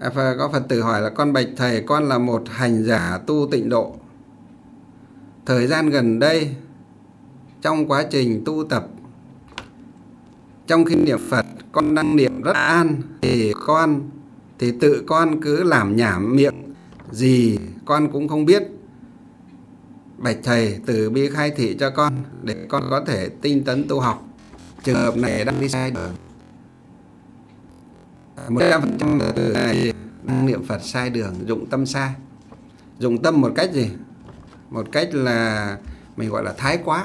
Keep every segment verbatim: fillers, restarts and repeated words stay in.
À, có Phật tử hỏi là con bạch thầy, con là một hành giả tu tịnh độ. Thời gian gần đây, trong quá trình tu tập, trong khi niệm Phật, con đang niệm rất an, thì con thì tự con cứ làm nhảm miệng gì con cũng không biết. Bạch thầy từ bi khai thị cho con để con có thể tinh tấn tu học. Trường hợp này đang đi sai đường. Một trăm phần trăm này đang niệm Phật sai đường, dụng tâm sai. Dụng tâm một cách gì? Một cách là mình gọi là thái quá.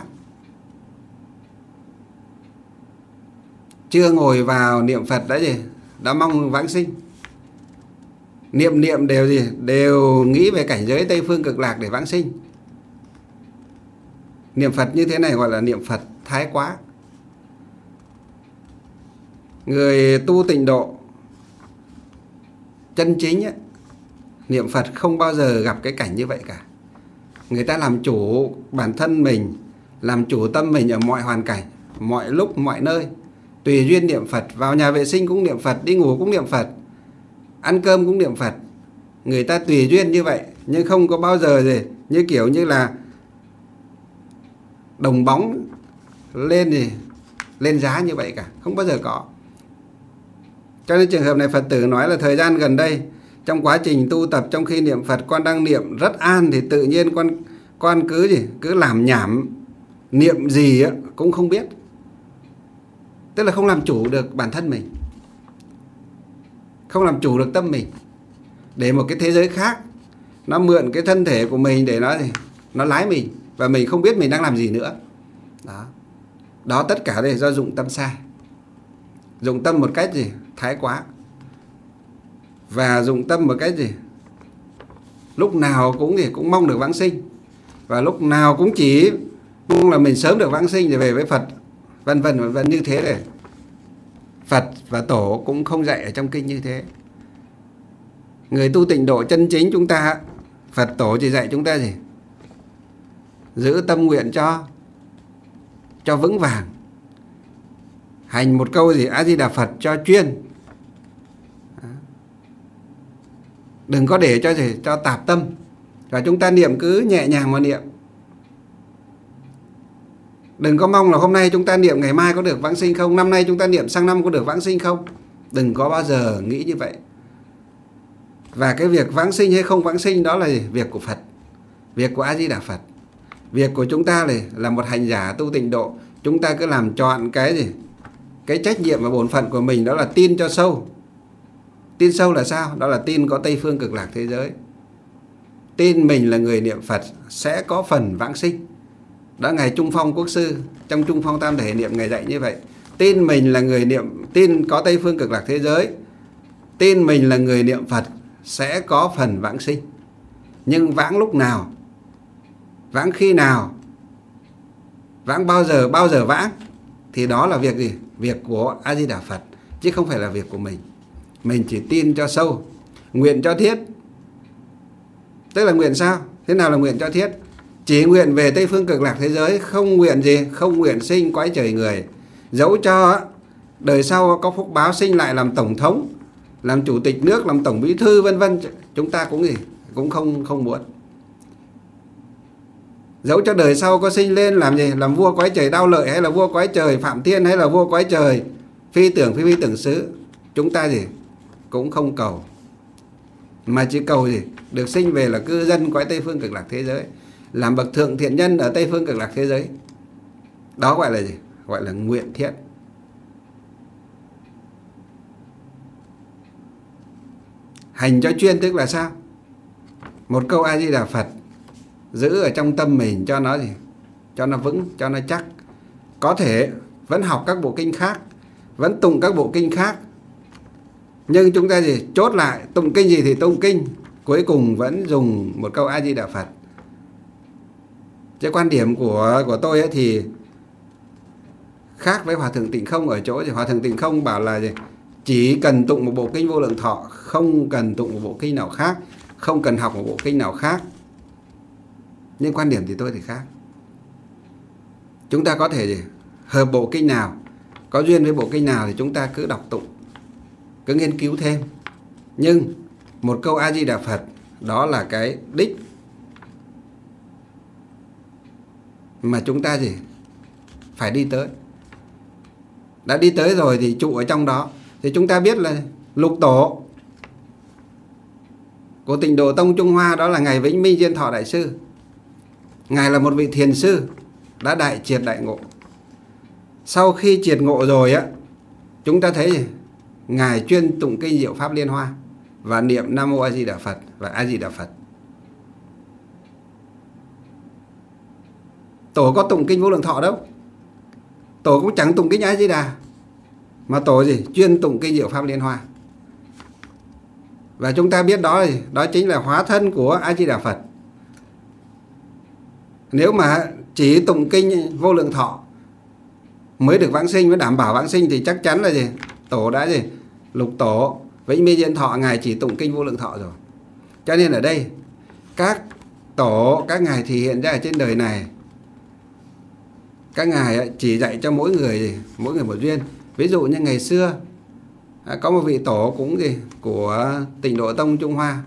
Chưa ngồi vào niệm Phật đã gì? Đã mong vãng sinh. Niệm niệm đều gì? Đều nghĩ về cảnh giới Tây Phương Cực Lạc để vãng sinh. Niệm Phật như thế này gọi là niệm Phật thái quá. Người tu tịnh độ chân chính ấy, niệm Phật không bao giờ gặp cái cảnh như vậy cả. Người ta làm chủ bản thân mình, làm chủ tâm mình ở mọi hoàn cảnh, mọi lúc, mọi nơi. Tùy duyên niệm Phật, vào nhà vệ sinh cũng niệm Phật, đi ngủ cũng niệm Phật, ăn cơm cũng niệm Phật. Người ta tùy duyên như vậy, nhưng không có bao giờ gì như kiểu như là đồng bóng lên gì lên giá như vậy cả, không bao giờ có. Cho nên trường hợp này Phật tử nói là thời gian gần đây, trong quá trình tu tập, trong khi niệm Phật con đang niệm rất an, thì tự nhiên con con cứ gì cứ làm nhảm, niệm gì á cũng không biết. Tức là không làm chủ được bản thân mình, không làm chủ được tâm mình, để một cái thế giới khác nó mượn cái thân thể của mình để nó gì nó lái mình, và mình không biết mình đang làm gì nữa. Đó, đó tất cả đây do dụng tâm sai, dụng tâm một cách gì thái quá, và dụng tâm một cách gì lúc nào cũng gì cũng mong được vãng sinh, và lúc nào cũng chỉ mong là mình sớm được vãng sinh rồi về với Phật, vân vân vân vân như thế. Này Phật và Tổ cũng không dạy ở trong kinh như thế. Người tu tịnh độ chân chính chúng ta, Phật Tổ chỉ dạy chúng ta gì? Giữ tâm nguyện cho cho vững vàng, hành một câu gì A Di Đà Phật cho chuyên, đừng có để cho gì cho tạp tâm, và chúng ta niệm cứ nhẹ nhàng mà niệm. Đừng có mong là hôm nay chúng ta niệm ngày mai có được vãng sinh không, năm nay chúng ta niệm sang năm có được vãng sinh không. Đừng có bao giờ nghĩ như vậy. Và cái việc vãng sinh hay không vãng sinh đó là gì? Việc của Phật, việc của A Di Đà Phật. Việc của chúng ta này là một hành giả tu tịnh độ, chúng ta cứ làm trọn cái gì? Cái trách nhiệm và bổn phận của mình, đó là tin cho sâu. Tin sâu là sao? Đó là tin có Tây Phương Cực Lạc thế giới. Tin mình là người niệm Phật sẽ có phần vãng sinh. Đó Ngài Trung Phong Quốc Sư trong Trung Phong Tam Thể Niệm Ngài dạy như vậy. Tin mình là người niệm, tin có Tây Phương Cực Lạc thế giới, tin mình là người niệm Phật sẽ có phần vãng sinh. Nhưng vãng lúc nào, vãng khi nào, vãng bao giờ, bao giờ vãng, thì đó là việc gì? Việc của A Di Đà Phật, chứ không phải là việc của mình. Mình chỉ tin cho sâu, nguyện cho thiết. Tức là nguyện sao? Thế nào là nguyện cho thiết? Chỉ nguyện về Tây Phương Cực Lạc thế giới, không nguyện gì? Không nguyện sinh cõi trời người. Dẫu cho đời sau có phúc báo sinh lại làm tổng thống, làm chủ tịch nước, làm tổng bí thư vân vân, chúng ta cũng gì? Cũng không không muốn. Dẫu cho đời sau có sinh lên làm gì? Làm vua cõi trời Đao Lợi, hay là vua cõi trời Phạm Thiên, hay là vua cõi trời Phi Tưởng Phi Phi Tưởng Xứ, chúng ta gì? Cũng không cầu. Mà chỉ cầu gì? Được sinh về là cư dân cõi Tây Phương Cực Lạc thế giới, làm bậc thượng thiện nhân ở Tây Phương Cực Lạc thế giới. Đó gọi là gì? Gọi là nguyện thiết. Hành cho chuyên tức là sao? Một câu A Di Đà Phật giữ ở trong tâm mình cho nó gì? Cho nó vững, cho nó chắc. Có thể vẫn học các bộ kinh khác, vẫn tụng các bộ kinh khác, nhưng chúng ta gì? Chốt lại, tụng kinh gì thì tụng kinh, cuối cùng vẫn dùng một câu A Di Đà Phật. Cái quan điểm của của tôi ấy thì khác với Hòa Thượng Tịnh Không ở chỗ gì? Hòa Thượng Tịnh Không bảo là gì? Chỉ cần tụng một bộ kinh Vô Lượng Thọ, không cần tụng một bộ kinh nào khác, không cần học một bộ kinh nào khác. Nhưng quan điểm thì tôi thì khác. Chúng ta có thể gì? Hợp bộ kinh nào, có duyên với bộ kinh nào thì chúng ta cứ đọc tụng, cứ nghiên cứu thêm. Nhưng một câu A Di Đà Phật, đó là cái đích mà chúng ta gì phải đi tới. Đã đi tới rồi thì trụ ở trong đó. Thì chúng ta biết là lục tổ của Tịnh Độ Tông Trung Hoa đó là Ngài Vĩnh Minh Diên Thọ Đại Sư. Ngài là một vị thiền sư đã đại triệt đại ngộ. Sau khi triệt ngộ rồi á, chúng ta thấy gì? Ngài chuyên tụng kinh Diệu Pháp Liên Hoa và niệm Nam Mô A Di Đà Phật và A Di Đà Phật. Tổ có tụng kinh Vô Lượng Thọ đâu. Tổ cũng chẳng tụng kinh A Di Đà, mà tổ gì? Chuyên tụng kinh Diệu Pháp Liên Hoa. Và chúng ta biết đó đó chính là hóa thân của A Di Đà Phật. Nếu mà chỉ tụng kinh Vô Lượng Thọ mới được vãng sinh, mới đảm bảo vãng sinh, thì chắc chắn là gì? Tổ đã gì? Lục tổ Vĩnh Minh Diên Thọ Ngài chỉ tụng kinh Vô Lượng Thọ rồi. Cho nên ở đây các tổ, các ngài thì hiện ra ở trên đời này, các ngài chỉ dạy cho mỗi người gì? Mỗi người một duyên. Ví dụ như ngày xưa có một vị tổ cũng gì của Tịnh Độ Tông Trung Hoa,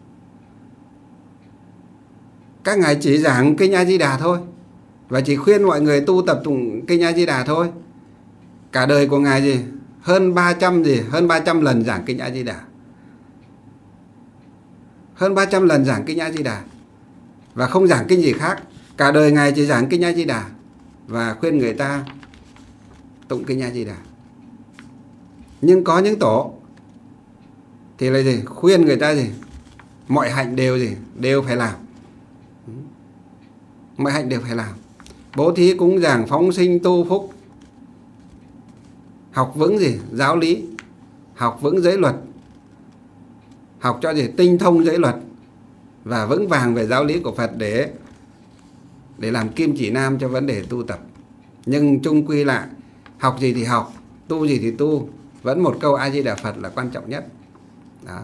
các ngài chỉ giảng kinh A Di Đà thôi, và chỉ khuyên mọi người tu tập tụng kinh A Di Đà thôi. Cả đời của ngài gì hơn ba trăm gì hơn ba trăm lần giảng kinh A Di Đà, hơn ba trăm lần giảng kinh A Di Đà và không giảng kinh gì khác. Cả đời ngài chỉ giảng kinh A Di Đà và khuyên người ta tụng kinh A Di Đà. Nhưng có những tổ thì là gì? Khuyên người ta gì? Mọi hạnh đều gì? Đều phải làm. Mọi hạnh đều phải làm. Bố thí cúng dường, phóng sinh, tu phúc, học vững gì? Giáo lý, học vững giới luật, học cho gì? Tinh thông giới luật và vững vàng về giáo lý của Phật để để làm kim chỉ nam cho vấn đề tu tập. Nhưng chung quy lại, học gì thì học, tu gì thì tu, vẫn một câu A Di Đà Phật là quan trọng nhất. Đó.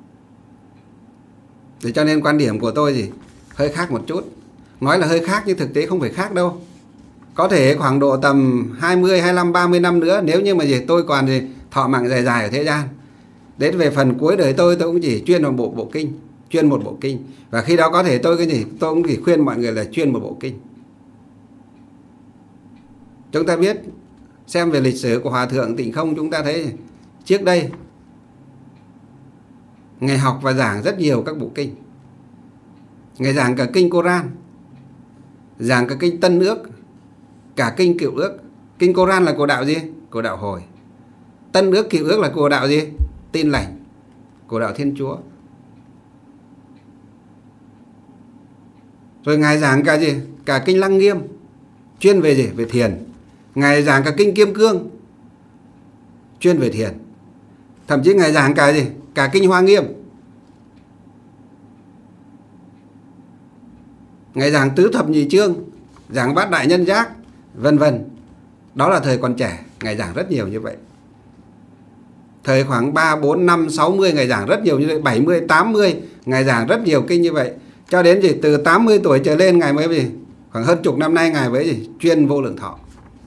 Để cho nên quan điểm của tôi gì hơi khác một chút. Nói là hơi khác nhưng thực tế không phải khác đâu. Có thể khoảng độ tầm hai mươi, hai mươi lăm, ba mươi năm nữa, nếu như mà gì tôi còn gì thọ mạng dài dài ở thế gian, đến về phần cuối đời tôi tôi cũng chỉ chuyên một bộ bộ kinh, chuyên một bộ kinh. Và khi đó có thể tôi cái gì tôi cũng chỉ khuyên mọi người là chuyên một bộ kinh. Chúng ta biết xem về lịch sử của Hòa Thượng Tịnh Không, chúng ta thấy trước đây Ngài học và giảng rất nhiều các bộ kinh. Ngài giảng cả kinh Koran, giảng cả kinh Tân Ước, cả kinh Cựu Ước. Kinh Koran là của đạo gì? Của đạo Hồi. Tân Ước, Cựu Ước là của đạo gì? Tin Lành, của đạo Thiên Chúa. Rồi Ngài giảng cả gì? Cả kinh Lăng Nghiêm, chuyên về gì? Về thiền. Ngài giảng cả kinh Kim Cương, chuyên về thiền. Thậm chí Ngài giảng cả gì? Cả kinh Hoa Nghiêm. Ngài giảng tứ thập nhị chương, giảng bát đại nhân giác, vân vân. Đó là thời còn trẻ, Ngài giảng rất nhiều như vậy. Thời khoảng ba, bốn, năm, sáu mươi Ngài giảng rất nhiều như vậy. bảy mươi, tám mươi Ngài giảng rất nhiều kinh như vậy. Cho đến gì từ tám mươi tuổi trở lên Ngài mới gì khoảng hơn chục năm nay Ngài mới gì chuyên Vô Lượng Thọ.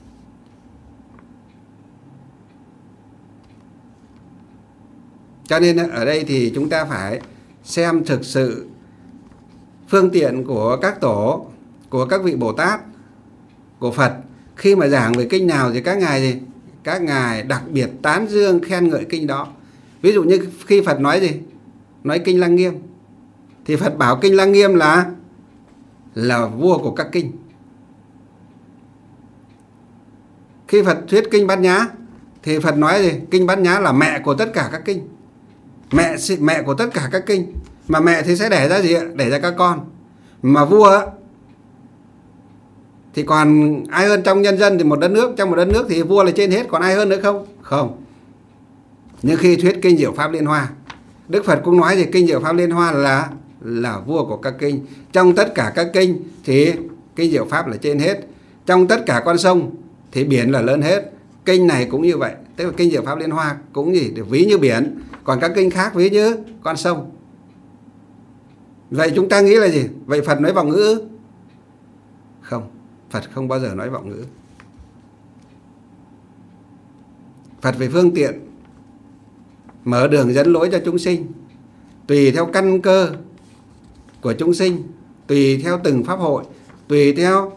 Cho nên ở đây thì chúng ta phải xem thực sự phương tiện của các tổ, của các vị Bồ Tát, của Phật. Khi mà giảng về kinh nào thì các ngài gì? Các ngài đặc biệt tán dương khen ngợi kinh đó. Ví dụ như khi Phật nói gì? Nói kinh Lăng Nghiêm, thì Phật bảo kinh Lăng Nghiêm là là vua của các kinh. Khi Phật thuyết kinh Bát Nhã thì Phật nói gì? Kinh Bát Nhã là mẹ của tất cả các kinh. Mẹ mẹ của tất cả các kinh. Mà mẹ thì sẽ đẻ ra gì ạ? Đẻ ra các con. Mà vua thì còn ai hơn trong nhân dân thì một đất nước, trong một đất nước thì vua là trên hết, còn ai hơn nữa không? Không. Nhưng khi thuyết kinh Diệu Pháp Liên Hoa, Đức Phật cũng nói gì? Kinh Diệu Pháp Liên Hoa là là vua của các kinh. Trong tất cả các kinh thì kinh Diệu Pháp là trên hết. Trong tất cả con sông thì biển là lớn hết. Kinh này cũng như vậy. Tức là kinh Diệu Pháp Liên Hoa cũng gì? Được ví như biển. Còn các kinh khác ví như con sông. Vậy chúng ta nghĩ là gì? Vậy Phật nói vọng ngữ? Không. Phật không bao giờ nói vọng ngữ. Phật về phương tiện mở đường dẫn lối cho chúng sinh. tùy theo căn cơ của chúng sinh, tùy theo từng pháp hội, tùy theo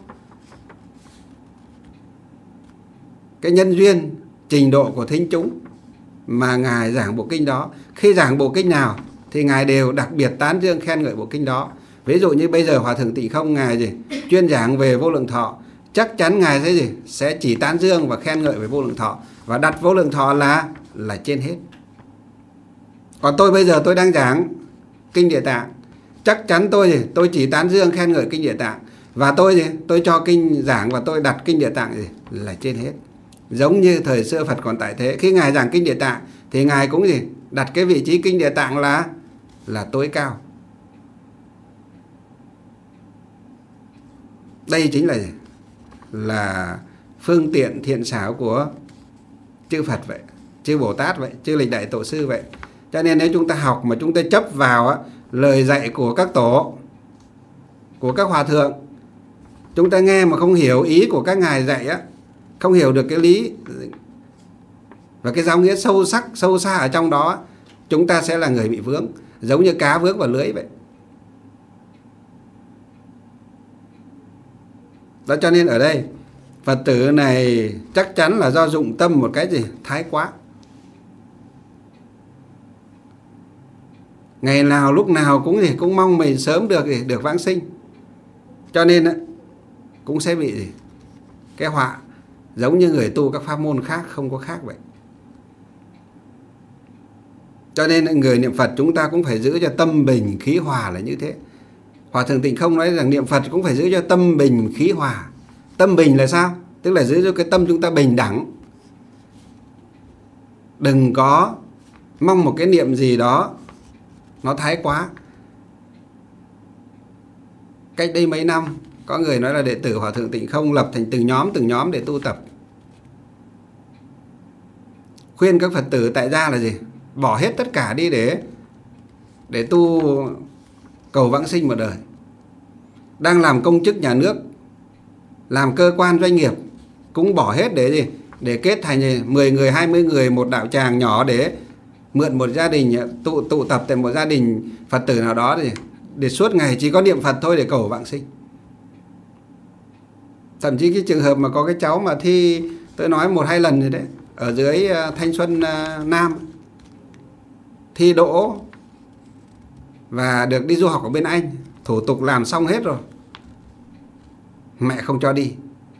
cái nhân duyên, trình độ của thính chúng mà Ngài giảng bộ kinh đó. Khi giảng bộ kinh nào thì Ngài đều đặc biệt tán dương khen ngợi bộ kinh đó. Ví dụ như bây giờ Hòa Thượng Tịnh Không Ngài gì chuyên giảng về vô lượng thọ, chắc chắn Ngài sẽ gì sẽ chỉ tán dương và khen ngợi về vô lượng thọ, và đặt vô lượng thọ là là trên hết. Còn tôi bây giờ tôi đang giảng kinh Địa Tạng, chắc chắn tôi gì tôi chỉ tán dương khen ngợi kinh Địa Tạng, và tôi gì tôi cho kinh giảng và tôi đặt kinh Địa Tạng gì là trên hết. Giống như thời xưa Phật còn tại thế, khi Ngài giảng kinh Địa Tạng thì Ngài cũng gì đặt cái vị trí kinh Địa Tạng là là tối cao. Đây chính là gì? Là phương tiện thiện xảo của chư Phật vậy, chư Bồ Tát vậy, chư Lịch Đại Tổ Sư vậy. Cho nên nếu chúng ta học mà chúng ta chấp vào á, lời dạy của các tổ, của các hòa thượng, chúng ta nghe mà không hiểu ý của các ngài dạy á, không hiểu được cái lý và cái giáo nghĩa sâu sắc, sâu xa ở trong đó, chúng ta sẽ là người bị vướng, giống như cá vướng vào lưới vậy. Đó, cho nên ở đây Phật tử này chắc chắn là do dụng tâm một cái gì thái quá. Ngày nào lúc nào cũng gì cũng mong mình sớm được gì, được vãng sinh. Cho nên cũng sẽ bị gì cái họa giống như người tu các pháp môn khác không có khác vậy. Cho nên người niệm Phật chúng ta cũng phải giữ cho tâm bình khí hòa là như thế. Hòa Thượng Tịnh Không nói rằng niệm Phật cũng phải giữ cho tâm bình khí hòa. Tâm bình là sao? Tức là giữ cho cái tâm chúng ta bình đẳng. Đừng có mong một cái niệm gì đó nó thái quá. Cách đây mấy năm có người nói là đệ tử Hòa Thượng Tịnh Không lập thành từng nhóm từng nhóm để tu tập. Khuyên các Phật tử tại gia là gì? Bỏ hết tất cả đi để để tu cầu vãng sinh một đời. Đang làm công chức nhà nước, làm cơ quan doanh nghiệp cũng bỏ hết để gì? Để kết thành mười người, hai mươi người một đạo tràng nhỏ để mượn một gia đình, tụ tụ tập tại một gia đình Phật tử nào đó để, để suốt ngày chỉ có niệm Phật thôi để cầu vãng sinh. Thậm chí cái trường hợp mà có cái cháu mà thi, tôi nói một hai lần rồi đấy, ở dưới Thanh Xuân Nam thi đỗ và được đi du học ở bên Anh, thủ tục làm xong hết rồi, mẹ không cho đi.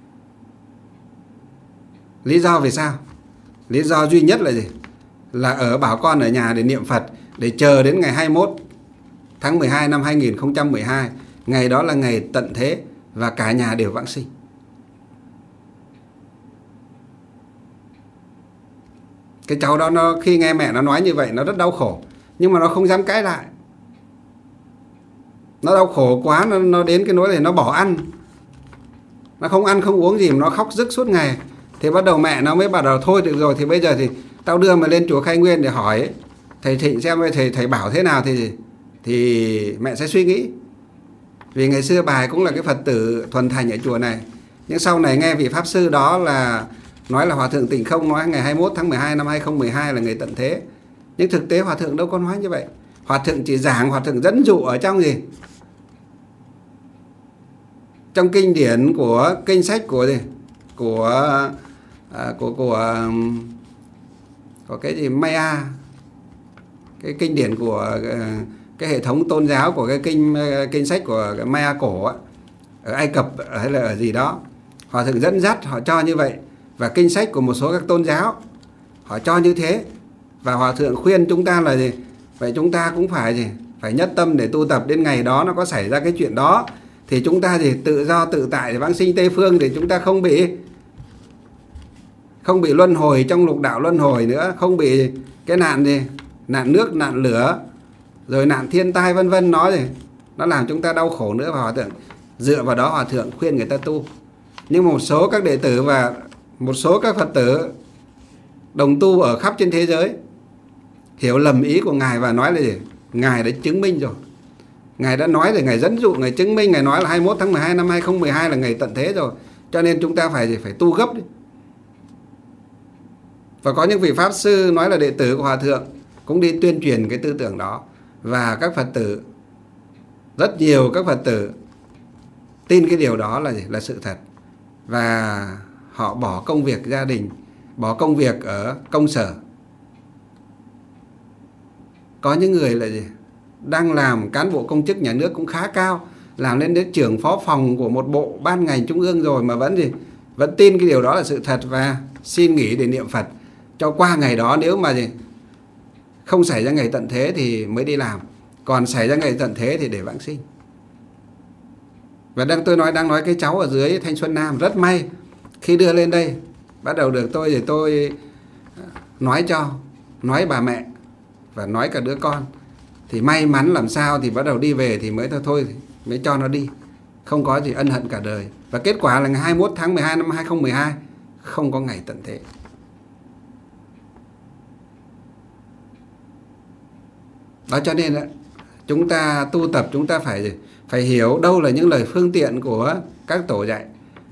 Lý do vì sao? Lý do duy nhất là gì? Là ở bảo con ở nhà để niệm Phật, để chờ đến ngày hai mươi mốt tháng mười hai năm hai nghìn không trăm mười hai. Ngày đó là ngày tận thế và cả nhà đều vãng sinh. Cái cháu đó nó khi nghe mẹ nó nói như vậy nó rất đau khổ, nhưng mà nó không dám cãi lại. Nó đau khổ quá, nó, nó đến cái nỗi này nó bỏ ăn. Nó không ăn không uống gì mà nó khóc rức suốt ngày. Thì bắt đầu mẹ nó mới bắt đầu thôi được rồi, thì bây giờ thì tao đưa mày lên chùa Khai Nguyên để hỏi thầy Thịnh xem thầy thầy bảo thế nào thì thì mẹ sẽ suy nghĩ. Vì ngày xưa bà cũng là cái Phật tử thuần thành ở chùa này, nhưng sau này nghe vị pháp sư đó là nói là Hòa Thượng Tịnh Không nói ngày hai mươi mốt tháng mười hai năm hai nghìn không trăm mười hai là ngày tận thế. Nhưng thực tế Hòa Thượng đâu có nói như vậy. Hòa Thượng chỉ giảng, Hòa Thượng dẫn dụ ở trong gì? Trong kinh điển của kinh sách của gì? Của à, của của có cái gì Maya, cái kinh điển của cái hệ thống tôn giáo của cái kinh kinh sách của cái Maya cổ á, ở Ai Cập hay là ở gì đó, Hòa Thượng dẫn dắt họ cho như vậy. Và kinh sách của một số các tôn giáo họ cho như thế. Và Hòa Thượng khuyên chúng ta là gì? Vậy chúng ta cũng phải gì? Phải nhất tâm để tu tập, đến ngày đó nó có xảy ra cái chuyện đó thì chúng ta gì? Tự do tự tại để vãng sinh Tây Phương, để chúng ta không bị không bị luân hồi trong lục đạo luân hồi nữa, không bị cái nạn gì? Nạn nước, nạn lửa, rồi nạn thiên tai vân vân, nó gì? Nó làm chúng ta đau khổ nữa. Và Hòa Thượng dựa vào đó Hòa Thượng khuyên người ta tu. Nhưng một số các đệ tử và một số các Phật tử đồng tu ở khắp trên thế giới hiểu lầm ý của Ngài và nói là gì? Ngài đã chứng minh rồi. Ngài đã nói rồi, Ngài dẫn dụ, Ngài chứng minh, Ngài nói là hai mươi mốt tháng mười hai năm hai nghìn không trăm mười hai là ngày tận thế rồi. Cho nên chúng ta phải gì? Phải tu gấp đi. Và có những vị Pháp Sư nói là đệ tử của Hòa Thượng cũng đi tuyên truyền cái tư tưởng đó. Và các Phật tử, rất nhiều các Phật tử tin cái điều đó là gì? Là sự thật. Và họ bỏ công việc gia đình, bỏ công việc ở công sở. Có những người là gì? Đang làm cán bộ công chức nhà nước cũng khá cao, làm lên đến trưởng phó phòng của một bộ ban ngành trung ương rồi mà vẫn gì? Vẫn tin cái điều đó là sự thật và xin nghỉ để niệm Phật cho qua ngày đó. Nếu mà gì? Không xảy ra ngày tận thế thì mới đi làm, còn xảy ra ngày tận thế thì để vãng sinh. Và đang tôi nói đang nói cái cháu ở dưới Thanh Xuân Nam rất may khi đưa lên đây, bắt đầu được tôi thì tôi nói cho, nói bà mẹ và nói cả đứa con, thì may mắn làm sao thì bắt đầu đi về thì mới thôi thôi mới cho nó đi, không có gì ân hận cả đời. Và kết quả là ngày hai mươi mốt tháng mười hai năm hai không một hai không có ngày tận thế. Đó, cho nên chúng ta tu tập chúng ta phải phải hiểu đâu là những lời phương tiện của các tổ dạy,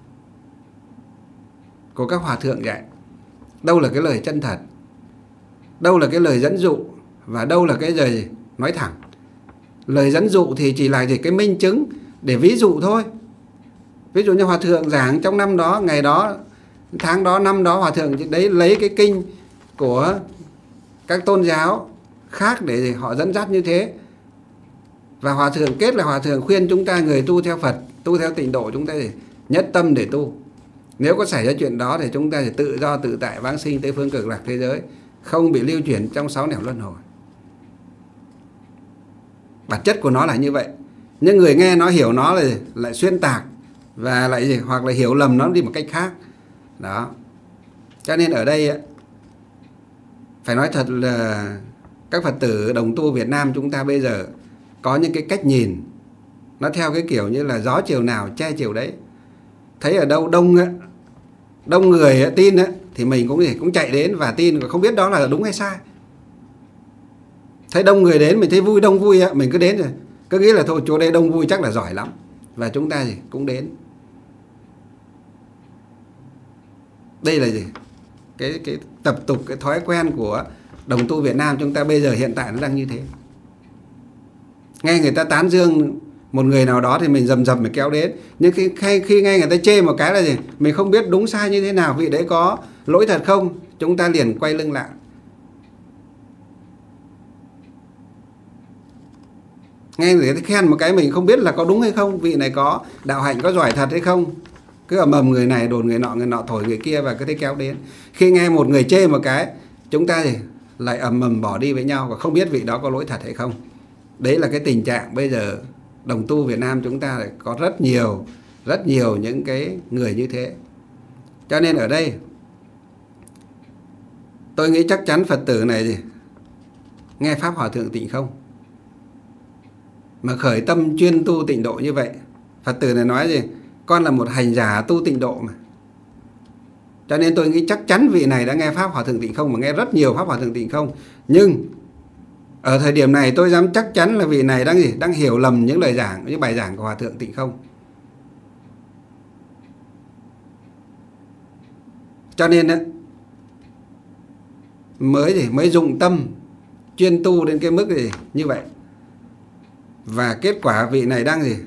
của các hòa thượng dạy, đâu là cái lời chân thật, đâu là cái lời dẫn dụ và đâu là cái lời nói thẳng. Lời dẫn dụ thì chỉ là gì? Cái minh chứng để ví dụ thôi. Ví dụ như hòa thượng giảng trong năm đó, ngày đó, tháng đó, năm đó, hòa thượng đấy lấy cái kinh của các tôn giáo khác để họ dẫn dắt như thế. Và hòa thượng kết là hòa thượng khuyên chúng ta người tu theo Phật, tu theo tịnh độ, chúng ta để nhất tâm để tu. Nếu có xảy ra chuyện đó thì chúng ta sẽ tự do tự tại vãng sinh tới phương cực lạc thế giới, không bị lưu chuyển trong sáu nẻo luân hồi. Bản chất của nó là như vậy. Nhưng người nghe nó hiểu nó là lại xuyên tạc và lại gì? Hoặc là hiểu lầm nó đi một cách khác. Đó. Cho nên ở đây phải nói thật là các Phật tử đồng tu Việt Nam chúng ta bây giờ có những cái cách nhìn nó theo cái kiểu như là gió chiều nào che chiều đấy. Thấy ở đâu đông đông người tin thì mình cũng cũng chạy đến và tin, không biết đó là đúng hay sai. Thấy đông người đến mình thấy vui, đông vui mình cứ đến rồi, cứ nghĩ là thôi chỗ đây đông vui chắc là giỏi lắm, và chúng ta gì cũng đến. Đây là gì? Cái cái tập tục, cái thói quen của đồng tu Việt Nam chúng ta bây giờ hiện tại nó đang như thế. Nghe người ta tán dương một người nào đó thì mình dầm dầm mình kéo đến. Nhưng khi, khi nghe người ta chê một cái là gì? Mình không biết đúng sai như thế nào, vị đấy có lỗi thật không, chúng ta liền quay lưng lại. Nghe người ta khen một cái mình không biết là có đúng hay không, vị này có đạo hạnh, có giỏi thật hay không, cứ ầm ầm người này đồn người nọ, người nọ thổi người kia và cứ thế kéo đến. Khi nghe một người chê một cái, chúng ta thì lại ầm ầm bỏ đi với nhau và không biết vị đó có lỗi thật hay không. Đấy là cái tình trạng bây giờ đồng tu Việt Nam chúng ta lại có rất nhiều, rất nhiều những cái người như thế. Cho nên ở đây tôi nghĩ chắc chắn Phật tử này gì nghe Pháp Hòa Thượng Tịnh Không mà khởi tâm chuyên tu tịnh độ như vậy. Phật tử này nói gì? Con là một hành giả tu tịnh độ mà. Cho nên tôi nghĩ chắc chắn vị này đã nghe Pháp Hòa Thượng Tịnh Không, mà nghe rất nhiều Pháp Hòa Thượng Tịnh Không. Nhưng ở thời điểm này tôi dám chắc chắn là vị này đang gì? Đang hiểu lầm những lời giảng, những bài giảng của Hòa Thượng Tịnh Không. Cho nên đó, mới gì? Mới dụng tâm chuyên tu đến cái mức gì? Như vậy. Và kết quả vị này đang gì?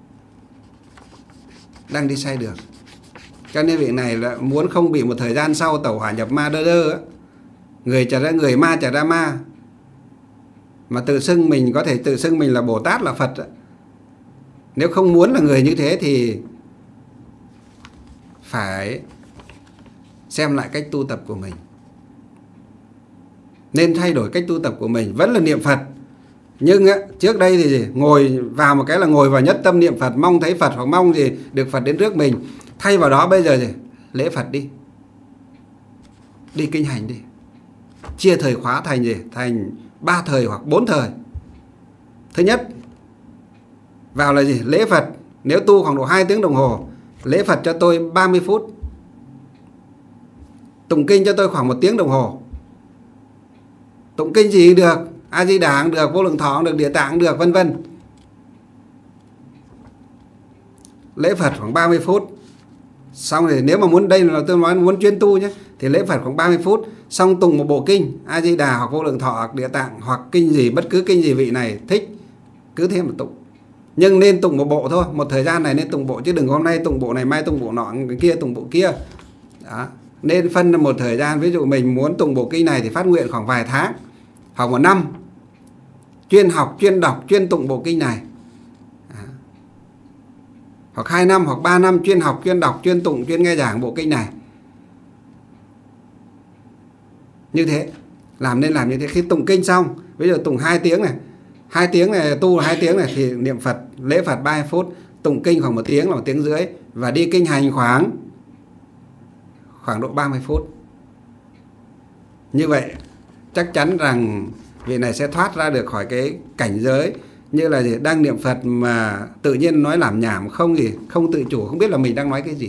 Đang đi sai đường. Cho nên vị này là muốn không bị một thời gian sau tẩu hỏa nhập ma đơ đơ á, người trở ra người, ma trở ra ma, mà tự xưng mình có thể tự xưng mình là Bồ Tát, là Phật á. Nếu không muốn là người như thế thì phải xem lại cách tu tập của mình. Nên thay đổi cách tu tập của mình. Vẫn là niệm Phật, nhưng á, trước đây thì gì? Ngồi vào một cái là ngồi vào nhất tâm niệm Phật, mong thấy Phật hoặc mong gì được Phật đến trước mình. Thay vào đó bây giờ gì? Lễ Phật đi, đi kinh hành đi, chia thời khóa thành gì? Thành ba thời hoặc bốn thời. Thứ nhất, vào là gì? Lễ Phật. Nếu tu khoảng độ hai tiếng đồng hồ, lễ Phật cho tôi ba mươi phút. Tụng kinh cho tôi khoảng một tiếng đồng hồ. Tụng kinh gì được, A Di Đà cũng được, Vô Lượng Thọ cũng được, Địa Tạng cũng được, vân vân. Lễ Phật khoảng ba mươi phút. Xong rồi nếu mà muốn, đây là tôi nói muốn chuyên tu nhé, thì lễ Phật khoảng ba mươi phút, xong tụng một bộ kinh A Di Đà hoặc Vô Lượng Thọ hoặc Địa Tạng hoặc kinh gì, bất cứ kinh gì vị này thích cứ thế mà tụng. Nhưng nên tụng một bộ thôi, một thời gian này nên tụng bộ, chứ đừng hôm nay tụng bộ này, mai tụng bộ nọ, cái kia tụng bộ kia. Đó. Nên phân ra một thời gian, ví dụ mình muốn tụng bộ kinh này thì phát nguyện khoảng vài tháng hoặc một năm, chuyên học, chuyên đọc, chuyên tụng bộ kinh này. Đó. Hoặc hai năm hoặc ba năm chuyên học, chuyên đọc, chuyên tụng, chuyên nghe giảng bộ kinh này. Như thế, làm nên làm như thế. Khi tụng kinh xong, ví dụ tụng hai tiếng này, hai tiếng này tu hai tiếng này thì niệm Phật, lễ Phật ba mươi phút, tụng kinh khoảng một tiếng là một tiếng rưỡi, và đi kinh hành khoảng khoảng độ ba mươi phút. Như vậy chắc chắn rằng vị này sẽ thoát ra được khỏi cái cảnh giới như là gì? Đang niệm Phật mà tự nhiên nói làm nhảm, không gì, không tự chủ, không biết là mình đang nói cái gì.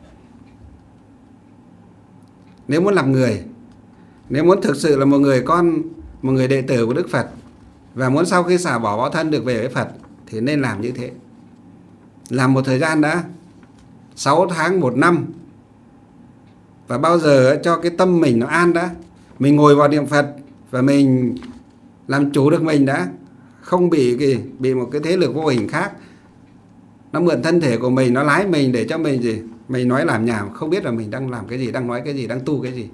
Nếu muốn làm người, nếu muốn thực sự là một người con, một người đệ tử của Đức Phật, và muốn sau khi xả bỏ báo thân được về với Phật, thì nên làm như thế. Làm một thời gian đã, sáu tháng, một năm, và bao giờ cho cái tâm mình nó an đã. Mình ngồi vào niệm Phật và mình làm chủ được mình đã, không bị cái, bị một cái thế lực vô hình khác nó mượn thân thể của mình, nó lái mình để cho mình gì, mình nói làm nhảm, không biết là mình đang làm cái gì, đang nói cái gì, đang tu cái gì.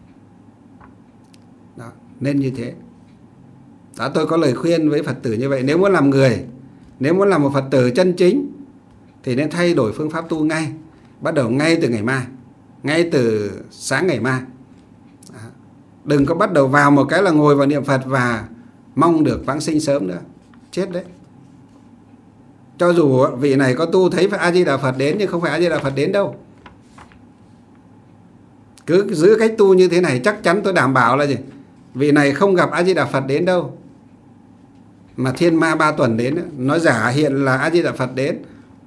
Đó, nên như thế. Đó, tôi có lời khuyên với Phật tử như vậy. Nếu muốn làm người, nếu muốn làm một Phật tử chân chính, thì nên thay đổi phương pháp tu ngay, bắt đầu ngay từ ngày mai, ngay từ sáng ngày mai. Đó. Đừng có bắt đầu vào một cái là ngồi vào niệm Phật và mong được vãng sinh sớm nữa, chết đấy. Cho dù vị này có tu thấy phải A Di Đà Phật đến, nhưng không phải A Di Đà Phật đến đâu. Cứ giữ cách tu như thế này, chắc chắn tôi đảm bảo là gì, vị này không gặp A Di Đà Phật đến đâu, mà thiên ma ba tuần đến, nó giả hiện là A Di Đà Phật đến.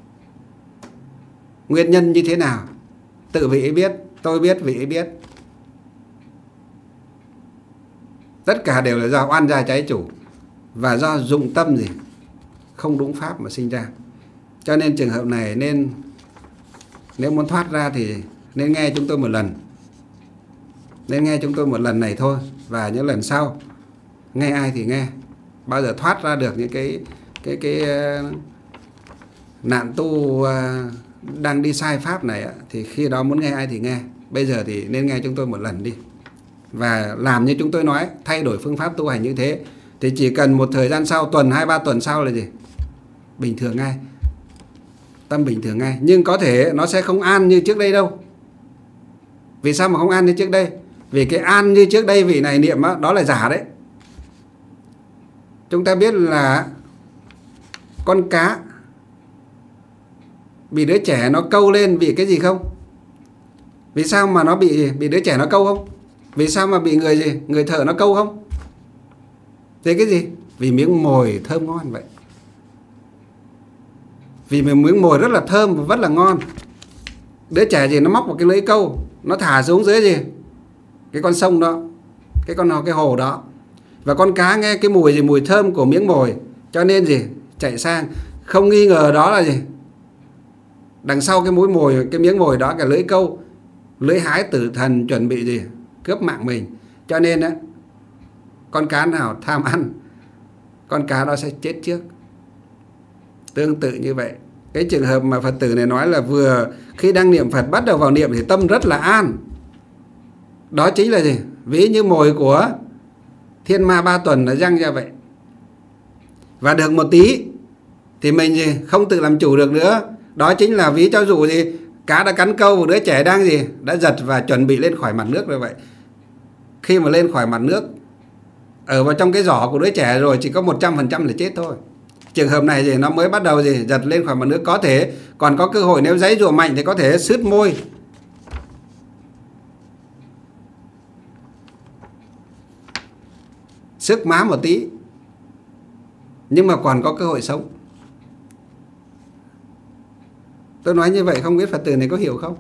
Nguyên nhân như thế nào tự vị ấy biết, tôi biết, vị ấy biết. Tất cả đều là do oan gia trái chủ, và do dụng tâm gì không đúng pháp mà sinh ra. Cho nên trường hợp này nên, nếu muốn thoát ra thì nên nghe chúng tôi một lần, nên nghe chúng tôi một lần này thôi, và những lần sau nghe ai thì nghe. Bao giờ thoát ra được những cái cái cái uh, nạn tu uh, đang đi sai pháp này, thì khi đó muốn nghe ai thì nghe. Bây giờ thì nên nghe chúng tôi một lần đi, và làm như chúng tôi nói, thay đổi phương pháp tu hành như thế, thì chỉ cần một thời gian sau, tuần hai ba tuần sau là gì, bình thường ngay, tâm bình thường ngay. Nhưng có thể nó sẽ không an như trước đây đâu. Vì sao mà không an như trước đây? Vì cái an như trước đây vị này niệm đó, đó là giả đấy. Chúng ta biết là con cá bị đứa trẻ nó câu lên vì cái gì không? Vì sao mà nó bị bị đứa trẻ nó câu không? Vì sao mà bị người gì, người thợ nó câu không? Thế cái gì? Vì miếng mồi thơm ngon vậy. Vì miếng mồi rất là thơm và rất là ngon. Đứa trẻ gì nó móc một cái lưỡi câu, nó thả xuống dưới gì, cái con sông đó, cái con cái hồ đó, và con cá nghe cái mùi gì, mùi thơm của miếng mồi, cho nên gì, chạy sang. Không nghi ngờ đó là gì, đằng sau cái mũi mồi, cái miếng mồi đó, cái lưỡi câu, lưỡi hái tử thần chuẩn bị gì, cướp mạng mình. Cho nên á, con cá nào tham ăn, con cá đó sẽ chết trước. Tương tự như vậy, cái trường hợp mà Phật tử này nói là vừa khi đang niệm Phật, bắt đầu vào niệm thì tâm rất là an. Đó chính là gì, ví như mồi của thiên ma ba tuần nó răng ra vậy. Và được một tí thì mình gì, không tự làm chủ được nữa. Đó chính là ví cho dù gì, cá đã cắn câu, đứa trẻ đang gì, đã giật và chuẩn bị lên khỏi mặt nước rồi vậy. Khi mà lên khỏi mặt nước, ở vào trong cái giỏ của đứa trẻ rồi, chỉ có một trăm phần trăm là chết thôi. Trường hợp này thì nó mới bắt đầu gì, giật lên khỏi mặt nước. Có thể còn có cơ hội, nếu giãy giụa mạnh thì có thể sứt môi, sức má một tí, nhưng mà còn có cơ hội sống. Tôi nói như vậy không biết Phật tử này có hiểu không?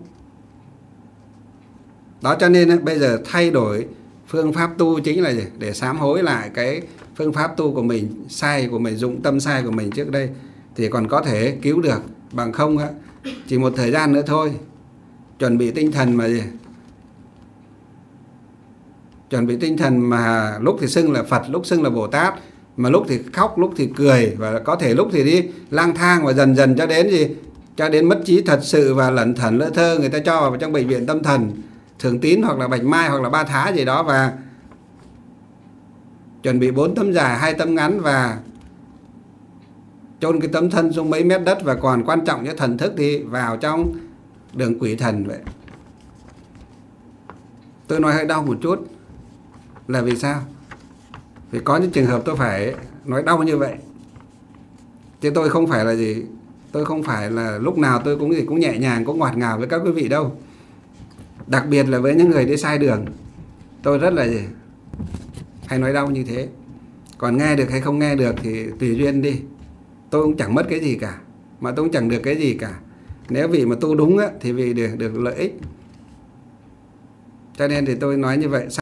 Đó, cho nên bây giờ thay đổi phương pháp tu chính là gì? Để sám hối lại cái phương pháp tu của mình, sai của mình, dụng tâm sai của mình trước đây, thì còn có thể cứu được. Bằng không á, chỉ một thời gian nữa thôi chuẩn bị tinh thần mà gì? Chuẩn bị tinh thần mà lúc thì xưng là Phật, lúc xưng là Bồ Tát, mà lúc thì khóc, lúc thì cười, và có thể lúc thì đi lang thang, và dần dần cho đến gì? Cho đến mất trí thật sự và lẩn thẩn lơ thơ, người ta cho vào trong bệnh viện tâm thần Thường Tín hoặc là Bạch Mai hoặc là Ba Thá gì đó, và chuẩn bị bốn tấm dài, hai tấm ngắn, và chôn cái tấm thân xuống mấy mét đất, và còn quan trọng nhất thần thức thì vào trong đường quỷ thần vậy. Tôi nói hơi đau một chút là vì sao? Vì có những trường hợp tôi phải nói đau như vậy, chứ tôi không phải là gì, tôi không phải là lúc nào tôi cũng gì cũng nhẹ nhàng, cũng ngọt ngào với các quý vị đâu. Đặc biệt là với những người đi sai đường, tôi rất là gì hay nói đau như thế. Còn nghe được hay không nghe được thì tùy duyên đi. Tôi cũng chẳng mất cái gì cả, mà tôi cũng chẳng được cái gì cả. Nếu vị mà tu đúng á, thì vì được, được lợi ích. Cho nên thì tôi nói như vậy.